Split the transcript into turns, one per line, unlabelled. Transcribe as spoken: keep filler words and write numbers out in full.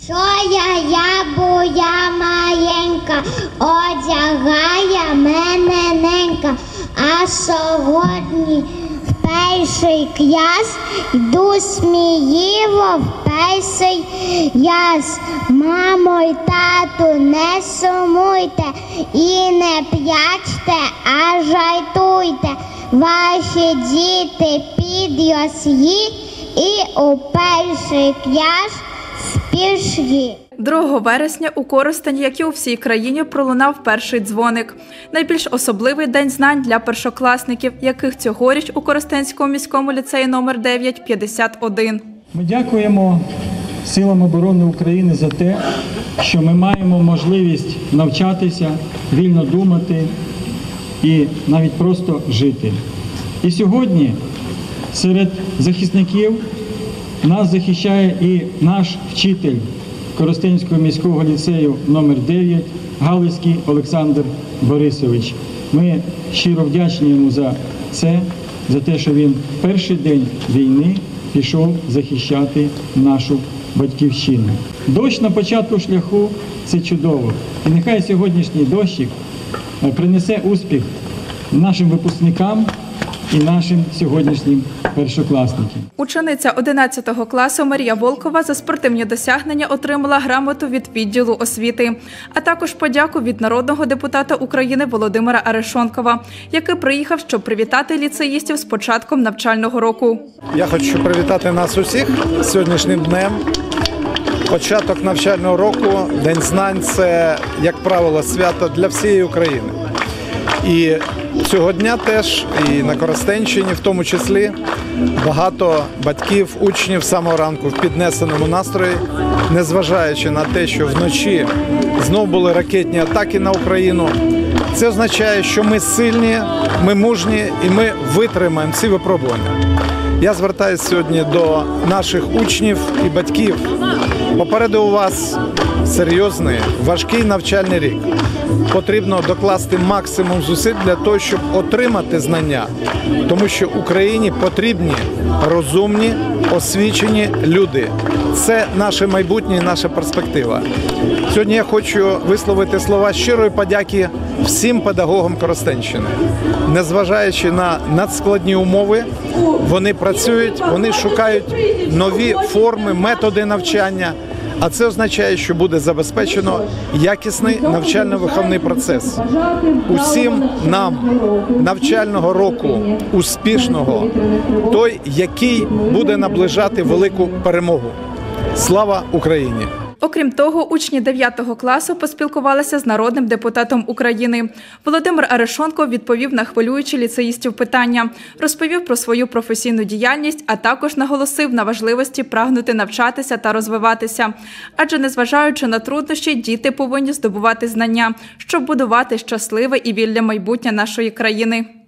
Що я, я, бо я маленька, одягає мене ненька, а сьогодні в перший клас йду сміливо в перший яс. Мамо й тату, не сумуйте і не плячте, а жартуйте. Ваші діти підросли і у перший клас пішли.
другого вересня у Коростені, як і у всій країні, пролунав перший дзвоник. Найбільш особливий день знань для першокласників, яких цьогоріч у Коростенському міському ліцеї номер дев'ять – п'ятдесят один.
Ми дякуємо Силам оборони України за те, що ми маємо можливість навчатися, вільно думати і навіть просто жити. І сьогодні серед захисників нас захищає і наш вчитель Коростенського міського ліцею номер дев'ять Галицький Олександр Борисович. Ми щиро вдячні йому за це, за те, що він в перший день війни пішов захищати нашу батьківщину. Дощ на початку шляху – це чудово. І нехай сьогоднішній дощик принесе успіх нашим випускникам і нашим сьогоднішнім першокласникам.
Учениця одинадцятого класу Марія Волкова за спортивні досягнення отримала грамоту від відділу освіти, а також подяку від народного депутата України Володимира Арешонкова, який приїхав, щоб привітати ліцеїстів з початком навчального року.
Я хочу привітати нас усіх сьогоднішнім днем. Початок навчального року, День знань – це, як правило, свято для всієї України. І цього дня теж, і на Коростенщині в тому числі, багато батьків, учнів з самого ранку в піднесеному настрої, незважаючи на те, що вночі знову були ракетні атаки на Україну. Це означає, що ми сильні, ми мужні і ми витримаємо ці випробування. Я звертаюся сьогодні до наших учнів і батьків. Попереду у вас серйозний, важкий навчальний рік. Потрібно докласти максимум зусиль для того, щоб отримати знання. Тому що Україні потрібні розумні, освічені люди. Це наше майбутнє і наша перспектива. Сьогодні я хочу висловити слова щирої подяки всім педагогам Коростенщини. Незважаючи на надскладні умови, вони працюють, вони шукають нові форми, методи навчання. А це означає, що буде забезпечено якісний навчально-виховний процес. Усім нам навчального року успішного, той, який буде наближати велику перемогу. Слава Україні!
Окрім того, учні дев'ятого класу поспілкувалися з народним депутатом України. Володимир Арешонков відповів на хвилюючі ліцеїстів питання, розповів про свою професійну діяльність, а також наголосив на важливості прагнути навчатися та розвиватися. Адже, незважаючи на труднощі, діти повинні здобувати знання, щоб будувати щасливе і вільне майбутнє нашої країни.